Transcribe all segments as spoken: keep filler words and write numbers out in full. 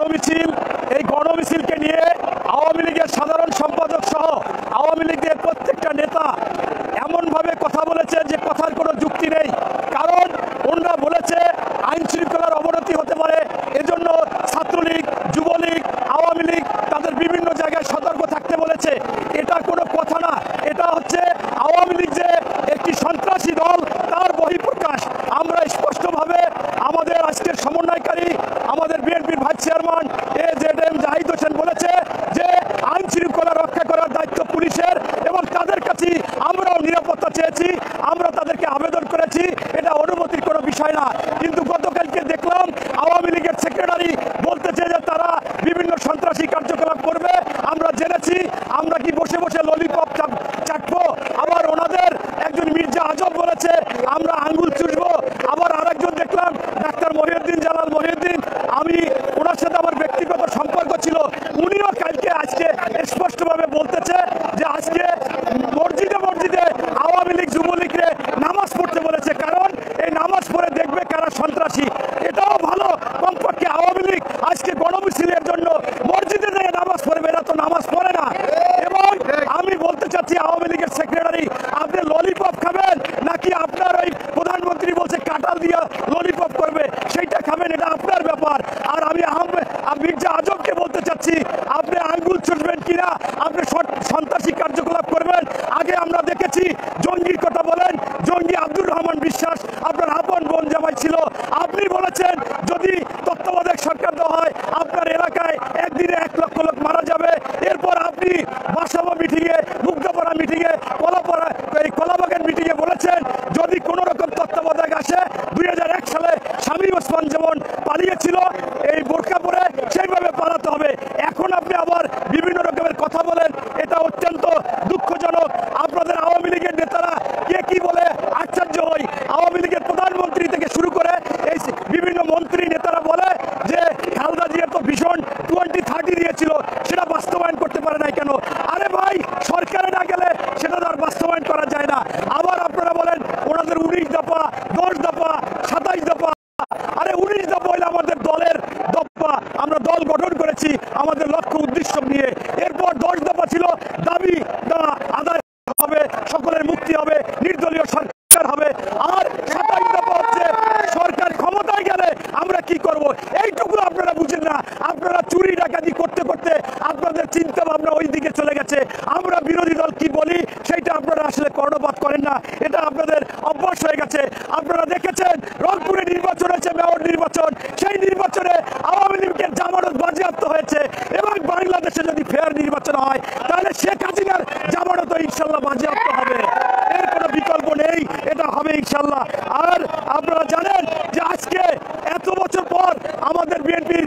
গণমিছিল, এই গণমিছিলকে নিয়ে আওয়ামী লীগের সাধারণ সম্পাদক সহ আওয়ামী লীগের প্রত্যেকটা নেতা এমনভাবে কথা বলেছে যে কথার কোনো যুক্তি নেই। কারণ ওনারা বলেছে আইন শৃঙ্খলার অবনতি হতে পারে, এজন্য ছাত্রলীগ, যুবলীগ, আওয়ামী লীগ তাদের বিভিন্ন জায়গায় সতর্ক থাকতে বলেছে। এটা কোনো কথা না, এটা হচ্ছে আওয়ামী লীগ যে একটি সন্ত্রাসী দল তার বহিঃপ্রকাশ। আমরা স্পষ্টভাবে আমাদের আজকের সমন্বয়কারী আমাদের বিএনপির vice chairman A Z M Zahid Hossain বলেছে যে আইন শৃঙ্খলা রক্ষা করার দায়িত্ব পুলিশের এবং তাদের কাছে আমরাও নিরাপত্তা চেয়েছি, আমরা তাদেরকে আবেদন করেছি, এটা অনুমতির কোনো বিষয় না। কিন্তু গতকালকে দেখলাম আওয়ামী লীগের সেক্রেটারি বলতেছে যে তারা বিভিন্ন সন্ত্রাসী কার্যকলাপ করবে। আমরা জেনেছি, আমরা কি বসে বসে ললিপপ চাটবো? আবার ওনাদের একজন মির্জা আজব বলেছে আমরা আঙ্গুল চুষবো। আবার আরেকজন দেখলাম ডাক্তার মহিউদ্দিন জালাল মহিউদ্দিন, আমি ওনার সাথে আমার ব্যক্তিগত সম্পর্ক ছিল, উনিও কালকে আজকে স্পষ্টভাবে বলতেছে যে আজকে মসজিদে মসজিদে আওয়ামী লীগ যুবলীগরে নামাজ পড়তে বলেছে, কারণ এই নামাজ পড়ে দেখবে কারা সন্ত্রাসী। এটাও ভালো, কমপক্ষে আওয়ামী লীগ আজকে গণমিছিলের জন্য মসজিদে যেয়ে নামাজ পড়বে, এরা তো নামাজ পড়ে না। এবং আমি বলতে চাচ্ছি আওয়ামী লীগের সেক্রেটারি, আপনি ললিপপ খাবেন নাকি আপনার ওই প্রধানমন্ত্রী বলছে কাঁঠাল দিয়ে ললিপপ করবে সেইটা খাবেন, এটা আপনার ব্যাপার। আর আমি মির্জা আজমকে বলতে চাচ্ছি আপনি আঙ্গুল চুষবেন কিনা, আপনি সন্ত্রাসী কার্যকলাপ করবেন। আগে আমরা দেখেছি জঙ্গির কথা বলেন, জঙ্গি আব্দুর রহমান বিশ্বাস আপনার আপন বোন জামাই ছিল, আপনি বলেছেন যদি তত্ত্বাবধায়ক সরকার দেওয়া হয় আপনার এলাকায় একদিনে এক লক্ষ লোক মারা যাবে। এরপর আপনি বাসাবো মিটিংয়ে, মুগ্ধপাড়া মিটিংয়ে, কলাপাড়া এই কলাবাগান মিটিংয়ে বলেছেন যদি কোনো রকম তত্ত্বাবধায়ক আসে দুই হাজার এক সালে স্বামী ওসমান যেমন পালিয়েছিল এই বোরকা পরে সেইভাবে পালাতে হবে। এখন আপনি আবার বিভিন্ন রকমের কথা বলেন, এটা অত্যন্ত দুঃখজনক। আপনাদের আওয়ামী লীগের নেতারা কে কি বলে আশ্চর্য হই। আওয়ামী লীগের প্রধানমন্ত্রী থেকে শুরু করে এই বিভিন্ন মন্ত্রী নেতারা বলে যে খালেদা জিয়া তো ভীষণ টোয়েন্টি থার্টি দিয়েছিল, সেটা বাস্তবায়ন করতে পারে নাই কেন? আরে ভাই, সরকারে না গেলে সেটা আর বাস্তবায়ন করা যায় না। আবার আপনারা বলেন ওনাদের উনিশ দফা, দশ দফা, সাতাইশ দফা। আরে উনিশ দফা হইলে আমাদের দলের দফা, আমরা দল গঠন করেছি আমাদের লক্ষ্য উদ্দেশ্য নিয়ে। এরপর দশ দফা ছিল দাবি আদায় হবে, সকলের মুক্তি হবে, নির্দলীয় সরকার হবে। আর সাতাইশ দফা হচ্ছে সরকার ক্ষমতায় গেলে আমরা কি করব, এইটুকু আপনারা বুঝেন না। আপনারা চুরি ডাকাতি করতে করতে আপনাদের চিন্তা ভাবনা ওই দিকে চলে গেছে। আমরা বিরোধী দল কি বলি সেইটা আপনারা আসলে কর্ণপাত করেন না, এটা আপনাদের অভ্যাস হয়ে গেছে। আপনারা দেখেছেন রংপুরে নির্বাচন হয়েছে, মেয়র নির্বাচন, সেই নির্বাচনে আওয়ামী লীগের জামানত বাজেয়াপ্ত হয়েছে। এবং বাংলাদেশে যদি ফেয়ার নির্বাচন হয় তাহলে শেখ হাসিনার জামানত ইনশাল্লাহ বাজেয়াপ্ত হবে, এর কোনো বিকল্প নেই, এটা হবে ইনশাল্লাহ। আর আপনারা জানেন যে আজকে এত বছর পর আমাদের বিএনপির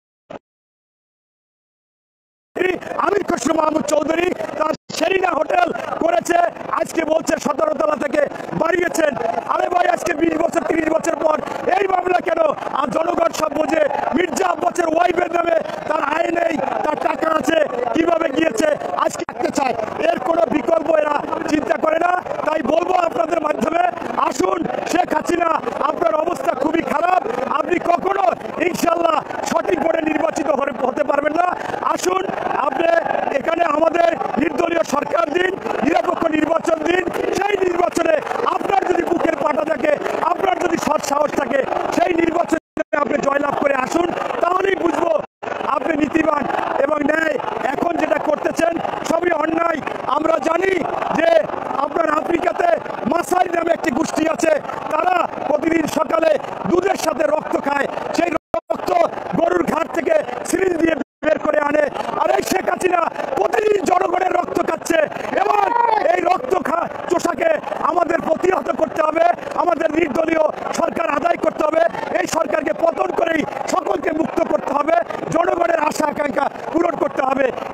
আমির খসরু মাহমুদ চৌধুরী তার সেরিনা হোটেল করেছে, আজকে বলছে সতেরো তলা থেকে বাড়িয়েছেন। আরে ভাই, আজকে বিশ বছর তিরিশ বছর পর এই মামলা কেন? আর জনগণ সব বোঝে। মির্জা আব্বাসের ওয়াইফের নামে তার আয় নেই, তার টাকা আছে, কিভাবে গিয়েছে আজকে রাখতে চায়, এর কোনো বিকল্প এরা চিন্তা করে না। তাই বলবো আপনাদের মাধ্যমে, আসুন শেখ হাসিনা, আপনার অবস্থা খুবই খারাপ, আপনি কখনো ইনশাল্লাহ সঠিক ভোটে নির্বাচিত হতে পারবেন না। আসুন আপনি এখানে আমাদের নির্দলীয় সরকার দিন, নিরপেক্ষ নির্বাচন দিন। সেই নির্বাচনে আপনার যদি বুকের পাটা থাকে, আপনার যদি সৎ সাহস থাকে, সেই নির্বাচনে আপনি জয়লাভ করে আসুন, তাহলেই বুঝবো আপনি নীতিবান এবং ন্যায়। এখন যেটা করতেছেন সবই অন্যায়। আমরা জানি যে আপনার আফ্রিকাতে মাসাই নামে একটি গোষ্ঠী আছে, তারা প্রতিদিন সকালে দুধের সাথে রক্ত খায়, সেই রক্ত গরুর ঘাট থেকে সিরিঞ্জ দিয়ে বের করে আনে। আর এই শেখ হাসিনা প্রতিদিন জনগণের রক্ত খাচ্ছে এবং এই রক্ত খা চোষাকে আমাদের প্রতিহত করতে হবে, আমাদের নির্দলীয় সরকার আদায় করতে হবে, এই সরকারকে পতন করেই সকলকে মুক্ত করতে হবে, জনগণের আশা আকাঙ্ক্ষা পূরণ করতে হবে।